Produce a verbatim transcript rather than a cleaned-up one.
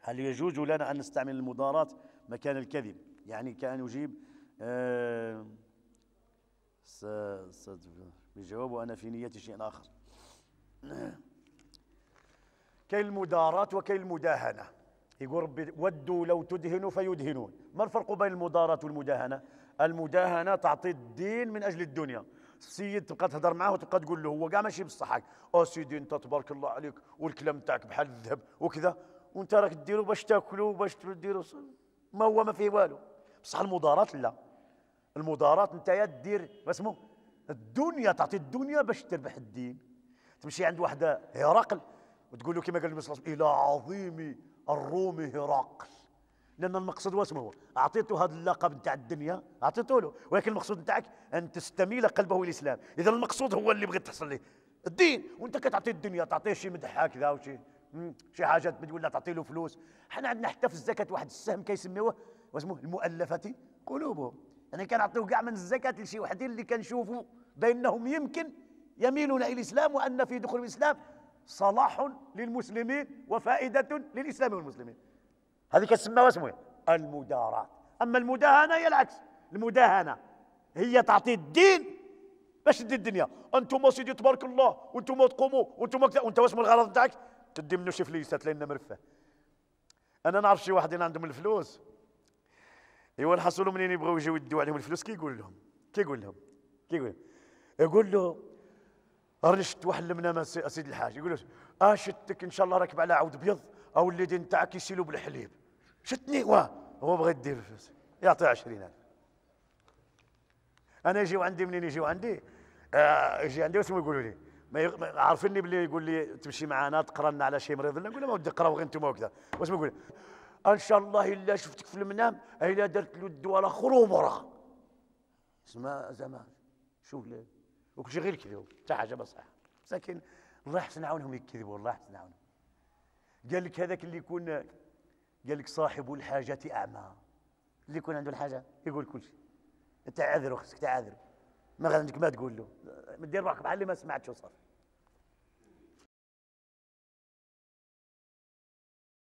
هل يجوز لنا أن نستعمل المضارات مكان الكذب؟ يعني كأن يجيب آه بجواب وأنا في نيتي شيء آخر. كي المداراة وكي المداهنة. يقول ربي ودوا لو تدهنوا فيدهنون. ما الفرق بين المداراة والمداهنة؟ المداهنة تعطي الدين من أجل الدنيا. السيد تبقى تهضر معاه وتبقى تقول له هو كاع ماشي بصحك، او سيدي انت تبارك الله عليك والكلام تاعك بحال الذهب وكذا، وانت راك ديرو باش تاكلوا باش ديروا ما هو ما فيه والو. بصح المداراة لا، المداراة انت يا دير اسمه الدنيا، تعطي الدنيا باش تربح الدين. تمشي عند واحد هرقل وتقول له كما قال النبي صلى الله عليه وسلم الى عظيم الروم هرقل، لان المقصود واسمه هو اعطيته هذا اللقب نتاع الدنيا اعطيته له، ولكن المقصود نتاعك ان تستميل قلبه الاسلام. اذا المقصود هو اللي بغيت تحصل ليه الدين، وانت كتعطي الدنيا تعطيه شي مدح هكذا وشي شي حاجات ولا تعطي له فلوس. حنا عندنا حتى في الزكاه واحد السهم كيسميوه واسمه المؤلفه قلوبهم، يعني كنعطيو كاع من الزكاه لشي وحدين اللي كنشوفوا بانهم يمكن يميلون الى الاسلام، وان في دخول الاسلام صلاح للمسلمين وفائده للاسلام والمسلمين. هذه كتسمى واسمه المداراة. اما المداهنه هي العكس، المداهنه هي تعطي الدين باش تدي الدنيا. انتم سيدي تبارك الله وانتم تقوموا وانتم كذا، وانت واسمه الغرض نتاعك تدي منه شي فليسات لان مرفه. انا نعرف شي واحدين عندهم الفلوس، ايوا الحصلوا منين يبغوا يجيو يدوا عليهم الفلوس كيقول لهم كيقول لهم كيقول يقول له راني شفت واحد المنام سيدي الحاج، يقول له اه شتك ان شاء الله راكب على عود ابيض او اليدين نتاعك يسيلوا بالحليب، شتني واه هو بغى يدير الفلوس يعطي عشرين ألف. انا يجيو عندي منين يجيو عندي آه يجي عندي واسمو يقولوا لي ما عارفيني بلي يقول لي تمشي معنا تقرا لنا على شي مريض، نقول له ما ودي قراو غير انتم وكذا، واسمو يقول ان شاء الله الا شفتك في المنام الا درت له الدواء على خروبره اسمها زمان شوف ليه وكلشي غير كذب حتى حاجه بصح، لكن الله يحسن عاونهم يكذبوا الله يحسن عاونهم. قال لك هذاك اللي يكون قال لك صاحب الحاجة أعمى، اللي يكون عنده الحاجة يقول كل شيء. تعذر خصك تعذر، ما عندك ما تقول له، دير روحك بحال اللي ما سمعتش وصافي.